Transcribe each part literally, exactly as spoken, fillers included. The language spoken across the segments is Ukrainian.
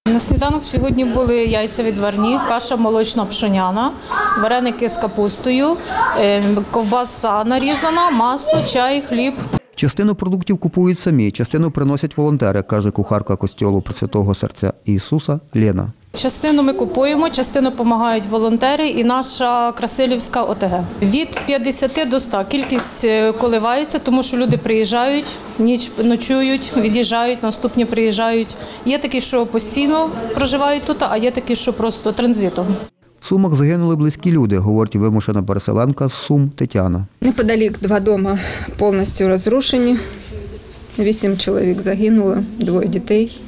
На сніданок сьогодні були яйця відварні, каша молочна пшоняна, вареники з капустою, ковбаса нарізана, масло, чай, хліб. Частину продуктів купують самі, частину приносять волонтери, каже кухарка костьолу Пресвятого Серця Ісуса Лена. Частину ми купуємо, частину допомагають волонтери і наша Красилівська О Те Ге. Від п'ятдесяти до ста. Кількість коливається, тому що люди приїжджають, ніч ночують, від'їжджають, наступні приїжджають. Є такі, що постійно проживають тут, а є такі, що просто транзитом. В Сумах загинули близькі люди, говорить вимушена переселенка з Сум Тетяна. Неподалік два дома повністю розрушені. Вісім чоловік загинуло, двоє дітей.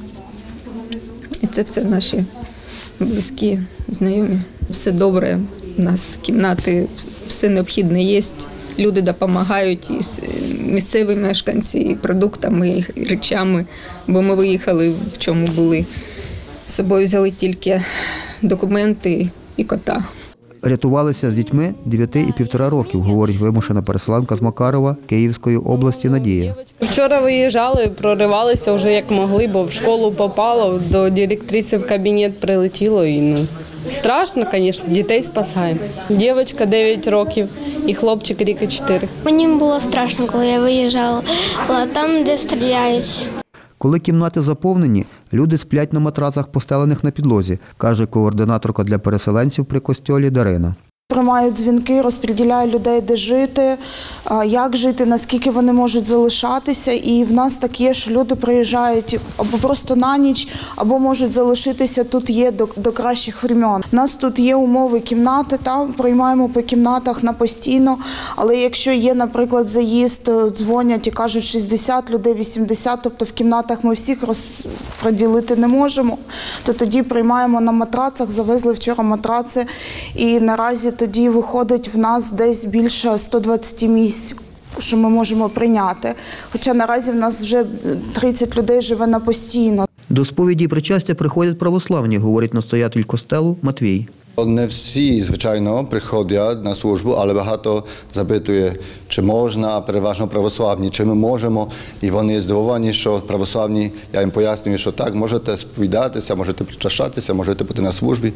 І це все наші близькі, знайомі. Все добре, у нас кімнати, все необхідне є. Люди допомагають, і місцеві мешканці, і продуктами, і речами, бо ми виїхали, в чому були. З собою взяли тільки документи і кота. Рятувалися з дітьми дев'яти і півтора років, говорить вимушена переселенка з Макарова Київської області Надія. Вчора виїжджали, проривалися вже як могли, бо в школу попало, до директриси в кабінет прилетіло. І, ну, страшно, звісно, дітей спасаємо. Дівчинка дев'ять років і хлопчик рік і чотири. Мені було страшно, коли я виїжджала, там, де стріляють. Коли кімнати заповнені, люди сплять на матрацах, постелених на підлозі, каже координаторка для переселенців при костьолі Дарина. Приймають дзвінки, розподіляють людей, де жити, як жити, наскільки вони можуть залишатися. І в нас так є, що люди приїжджають або просто на ніч, або можуть залишитися тут є до, до кращих времен. У нас тут є умови кімнати, там приймаємо по кімнатах на постійно, але якщо є, наприклад, заїзд, дзвонять і кажуть шістдесят людей, вісімдесят, тобто в кімнатах ми всіх розподілити не можемо, то тоді приймаємо на матрацах, завезли вчора матраци і наразі тоді виходить в нас десь більше ста двадцяти місць, що ми можемо прийняти. Хоча наразі в нас вже тридцять людей живе на постійно. До сповіді і причастя приходять православні, говорить настоятель костелу Матвій. Не всі, звичайно, приходять на службу, але багато запитує, чи можна, а переважно православні, чи ми можемо. І вони здивовані, що православні, я їм пояснюю, що так, можете сповідатися, можете причащатися, можете бути на службі.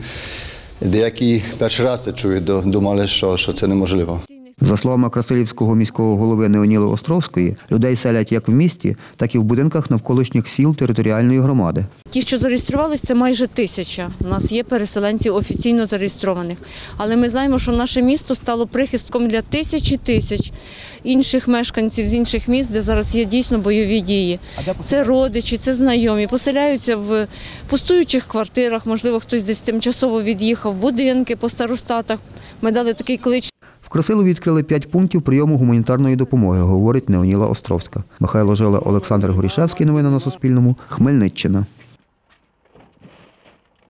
Деякі перший раз це чують, думали, що, що це неможливо. За словами Красилівського міського голови Неоніли Островської, людей селять як в місті, так і в будинках навколишніх сіл територіальної громади. Ті, що зареєструвалися, це майже тисяча. У нас є переселенці офіційно зареєстрованих. Але ми знаємо, що наше місто стало прихистком для тисячі тисяч інших мешканців з інших міст, де зараз є дійсно бойові дії. Це родичі, це знайомі. Поселяються в пустуючих квартирах, можливо, хтось десь тимчасово від'їхав, будинки по старостатах. Ми дали такий клич. В Красилові відкрили п'ять пунктів прийому гуманітарної допомоги, говорить Неоніла Островська. Михайло Жила, Олександр Горішевський. Новини на Суспільному. Хмельниччина.